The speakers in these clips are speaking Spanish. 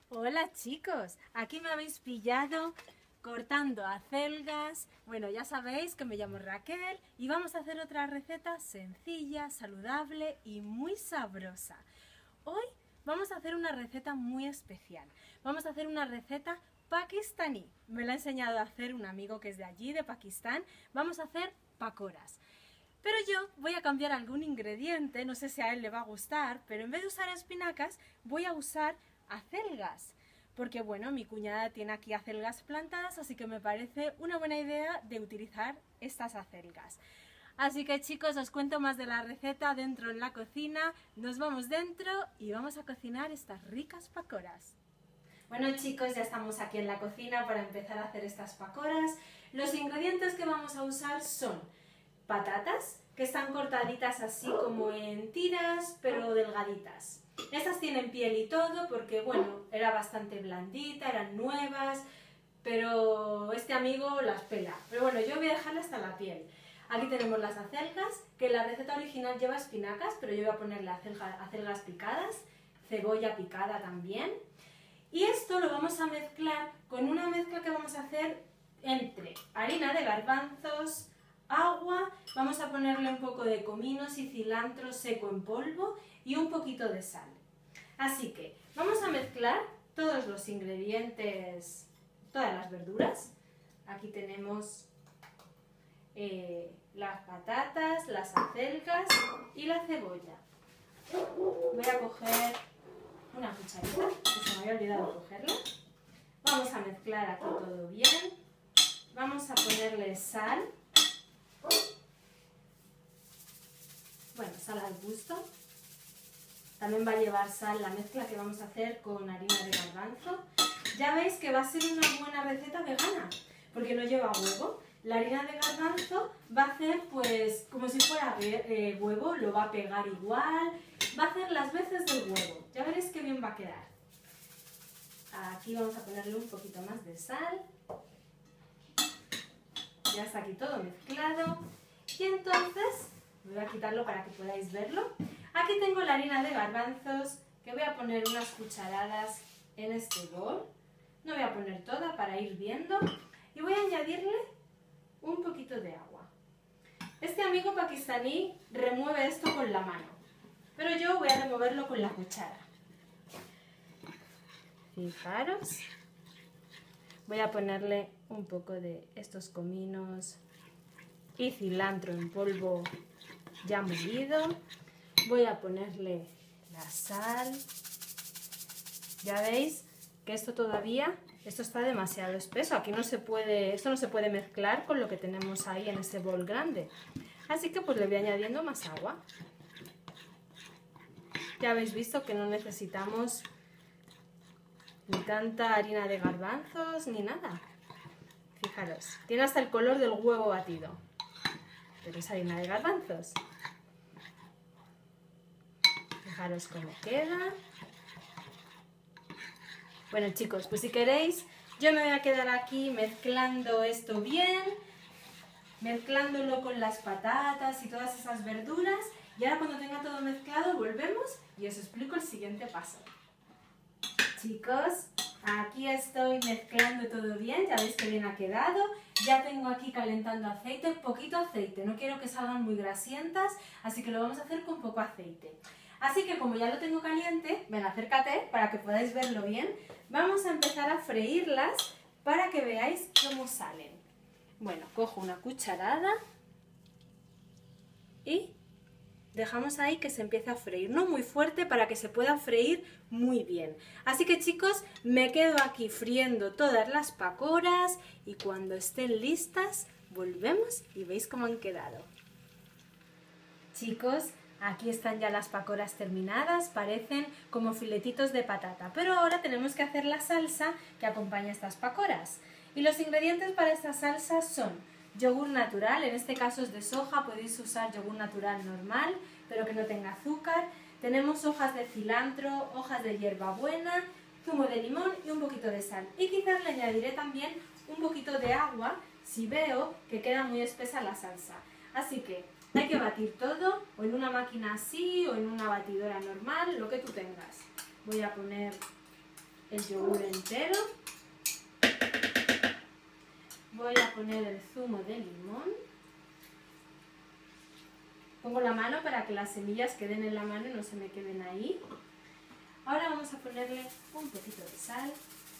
Hola chicos, aquí me habéis pillado cortando acelgas. Bueno, ya sabéis que me llamo Raquel y vamos a hacer otra receta sencilla, saludable y muy sabrosa. Hoy vamos a hacer una receta muy especial. Vamos a hacer una receta pakistaní. Me la ha enseñado a hacer un amigo que es de allí, de Pakistán. Vamos a hacer pakoras. Pero yo voy a cambiar algún ingrediente, no sé si a él le va a gustar, pero en vez de usar espinacas voy a usar acelgas. Porque bueno, mi cuñada tiene aquí acelgas plantadas, así que me parece una buena idea de utilizar estas acelgas. Así que chicos, os cuento más de la receta dentro en la cocina. Nos vamos dentro y vamos a cocinar estas ricas pakoras. Bueno chicos, ya estamos aquí en la cocina para empezar a hacer estas pakoras. Los ingredientes que vamos a usar son patatas, que están cortaditas así como en tiras, pero delgaditas. Estas tienen piel y todo porque, bueno, era bastante blandita, eran nuevas, pero este amigo las pela. Pero bueno, yo voy a dejarle hasta la piel. Aquí tenemos las acelgas, que la receta original lleva espinacas, pero yo voy a ponerle acelgas picadas, cebolla picada también. Y esto lo vamos a mezclar con una mezcla que vamos a hacer entre harina de garbanzos, agua, vamos a ponerle un poco de cominos y cilantro seco en polvo y un poquito de sal. Así que vamos a mezclar todos los ingredientes, todas las verduras. Aquí tenemos las patatas, las acelgas y la cebolla. Voy a coger una cucharita, que se me había olvidado cogerla. Vamos a mezclar aquí todo bien. Vamos a ponerle sal. Bueno, sal al gusto. También va a llevar sal la mezcla que vamos a hacer con harina de garbanzo. Ya veis que va a ser una buena receta vegana, porque no lleva huevo. La harina de garbanzo va a hacer pues como si fuera huevo, lo va a pegar igual, va a hacer las veces del huevo. Ya veréis qué bien va a quedar. Aquí vamos a ponerle un poquito más de sal. Ya está aquí todo mezclado. Y entonces voy a quitarlo para que podáis verlo. Aquí tengo la harina de garbanzos, que voy a poner unas cucharadas en este bol. No voy a poner toda para ir viendo. Y voy a añadirle un poquito de agua. Este amigo pakistaní remueve esto con la mano, pero yo voy a removerlo con la cuchara. Fijaros. Voy a ponerle un poco de estos cominos y cilantro en polvo ya molido. Voy a ponerle la sal. Ya veis que esto está demasiado espeso. Aquí no se puede, esto no se puede mezclar con lo que tenemos ahí en ese bol grande. Así que pues le voy añadiendo más agua. Ya habéis visto que no necesitamos ni tanta harina de garbanzos ni nada. Fijaros, tiene hasta el color del huevo batido, pero es harina de garbanzos. Fijaros cómo queda. Bueno chicos, pues si queréis, yo me voy a quedar aquí mezclando esto bien, mezclándolo con las patatas y todas esas verduras, y ahora cuando tenga todo mezclado volvemos y os explico el siguiente paso. Chicos, aquí estoy mezclando todo bien, ya veis que bien ha quedado. Ya tengo aquí calentando aceite, poquito aceite, no quiero que salgan muy grasientas, así que lo vamos a hacer con poco aceite. Así que como ya lo tengo caliente, ven, acércate para que podáis verlo bien. Vamos a empezar a freírlas para que veáis cómo salen. Bueno, cojo una cucharada y dejamos ahí que se empiece a freír, no muy fuerte para que se pueda freír muy bien. Así que chicos, me quedo aquí friendo todas las pakoras y cuando estén listas volvemos y veis cómo han quedado. Chicos, aquí están ya las pakoras terminadas, parecen como filetitos de patata, pero ahora tenemos que hacer la salsa que acompaña estas pakoras. Y los ingredientes para esta salsa son yogur natural, en este caso es de soja, podéis usar yogur natural normal, pero que no tenga azúcar. Tenemos hojas de cilantro, hojas de hierbabuena, zumo de limón y un poquito de sal. Y quizás le añadiré también un poquito de agua si veo que queda muy espesa la salsa. Así que hay que batir todo, o en una máquina así, o en una batidora normal, lo que tú tengas. Voy a poner el yogur entero. Voy a poner el zumo de limón. Pongo la mano para que las semillas queden en la mano y no se me queden ahí. Ahora vamos a ponerle un poquito de sal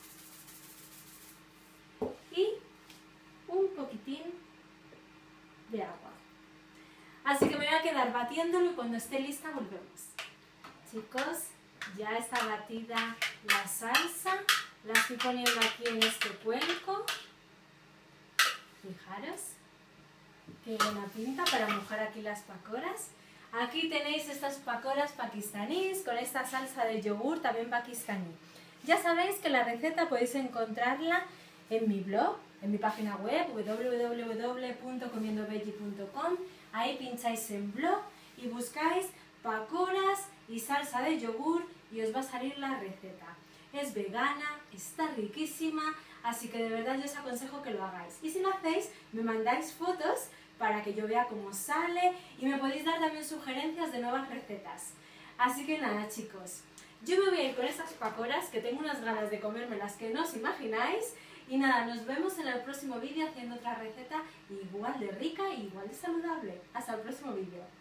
y un poquitín de agua. Así que me voy a quedar batiéndolo y cuando esté lista volvemos. Chicos, ya está batida la salsa. La estoy poniendo aquí en este cuenco. Fijaros, qué buena pinta para mojar aquí las pakoras. Aquí tenéis estas pakoras pakistaníes con esta salsa de yogur también pakistaní. Ya sabéis que la receta podéis encontrarla en mi blog, en mi página web www.comiendoveggie.com. Ahí pincháis en blog y buscáis pakoras y salsa de yogur y os va a salir la receta. Es vegana, está riquísima, así que de verdad yo os aconsejo que lo hagáis. Y si lo hacéis, me mandáis fotos para que yo vea cómo sale y me podéis dar también sugerencias de nuevas recetas. Así que nada, chicos, yo me voy a ir con estas pakoras que tengo unas ganas de comérmelas que no os imagináis. Y nada, nos vemos en el próximo vídeo haciendo otra receta igual de rica y igual de saludable. Hasta el próximo vídeo.